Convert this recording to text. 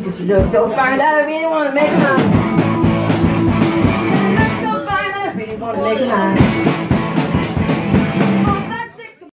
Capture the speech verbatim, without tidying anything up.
Cause you look so fine that I really wanna make her mine. You look so fine that I really wanna make her mine.